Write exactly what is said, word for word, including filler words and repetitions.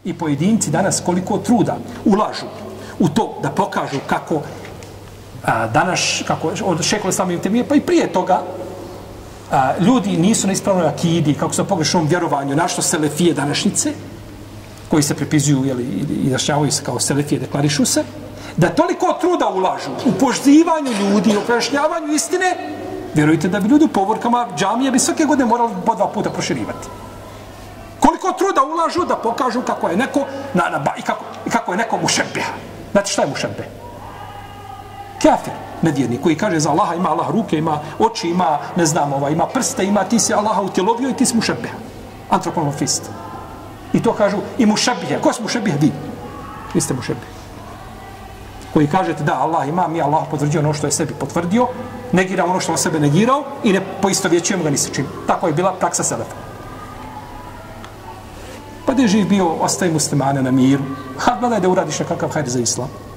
i pojedinci danas koliko truda ulažu u to da pokažu kako a, danas, kako od šehola islama ibn Temije, pa i prije toga, a, ljudi nisu na ispravnoj akidi, kako su na pogrešnom vjerovanju, našto selefije današnjice, koji se pripizuju jeli, i dašnjavaju se kao selefije, deklarišu se, da toliko truda ulažu u pozivanju ljudi, u pojašnjavanju istine, vjerujte da bi ljudi u povorkama džamije bi svake godine morali po dva puta proširivati. Koliko truda ulažu da pokažu kako je neko na, na, i, kako, i kako je neko mušebbeha. Znate šta je mušebbe? Kafir, nevjernik, koji kaže za Allaha ima Allah ruke, ima oči, ima, ne znam, ova, ima prste, ima, ti si Allaha utjelovio i ti si mušebbeha. Antropomorfist. I to kažu i mušebbeha. Ko su mušebbeha? Vi. Vi ste mušebbeha. Koji kažete da Allah ima, mi Allah potvrdio ono što je sebi potvrdio, negira ono što on sebe negirao i ne poistovjećujemo ga ni sa čim. Tako je bila praksa selefa. Pa gdje živ bio, ostaje muslimane na miru. Ha, gledaj da uradiš nekakav hajr za islam.